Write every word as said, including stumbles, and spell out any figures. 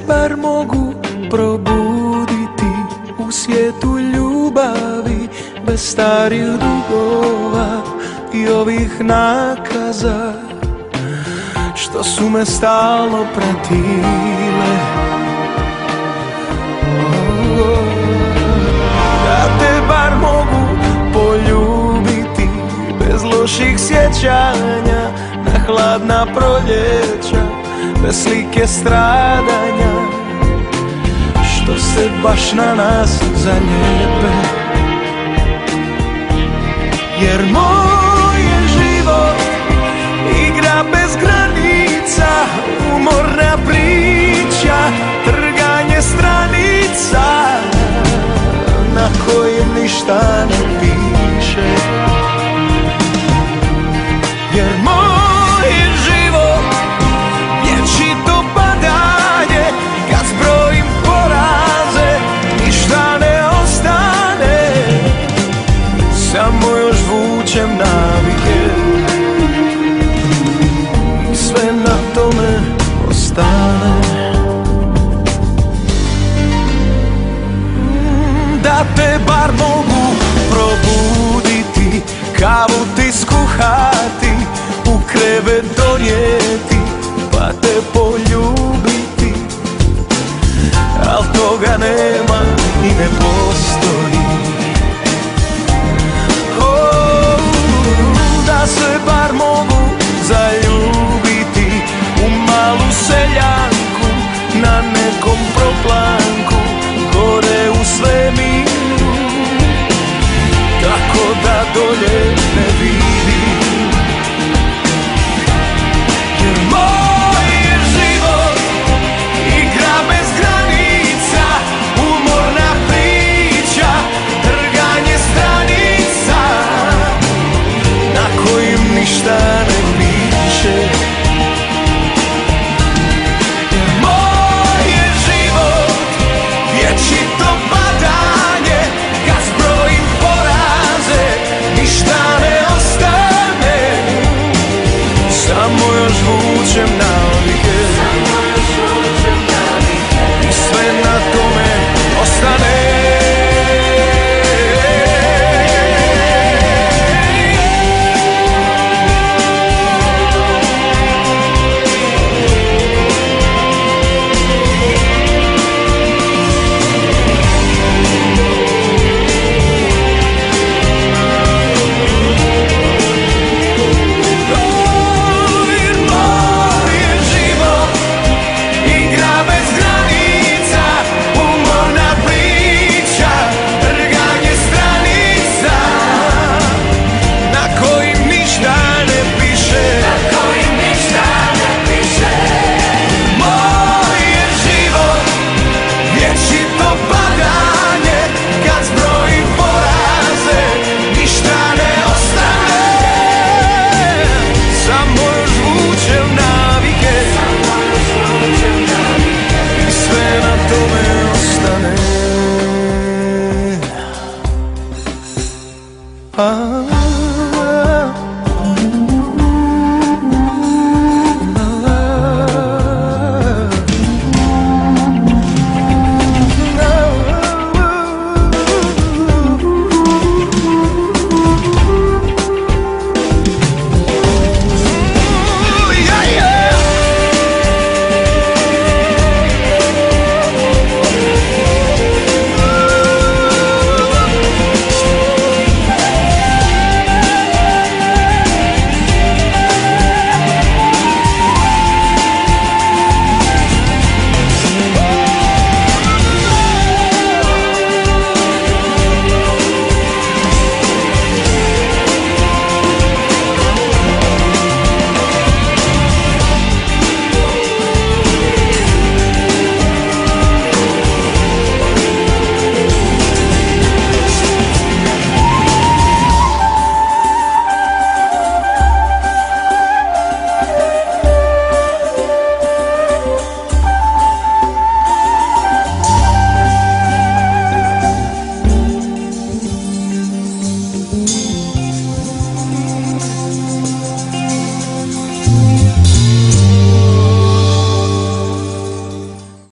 bar mogu probuditi u svijetu ljubavi, bez starih dugova i ovih nakaza što su me stalno pratile. Da te bar mogu poljubiti bez loših sjećanja na hladna proljeća, bez slike stradanja što se baš na nas zaljepe. Jer moj je život igra bez granica, umorna priča, trganje stranica na kojem ništa ne piše. Jer moj je život vječito padanje, kad zbrojim poraze ništa ne ostane, samo još vučem navike i sve na tome ostane. Da te bar mogu probuditi, kavu ti skuhati, u krevet donijeti, pa te poljubiti, al toga nema i ne postoji. Oh, da se bar mogu zaljubiti u malu seljanku na nekom proplanku gore u svemiru, tako da dolje ne vidim. Jer moj je život igra bez granica, umorna priča, trganje stranica na kojim ništa ne piše. Jer moj je život vječito padanje, kad zbrojim poraze ništa ne ostane, samo još vučem na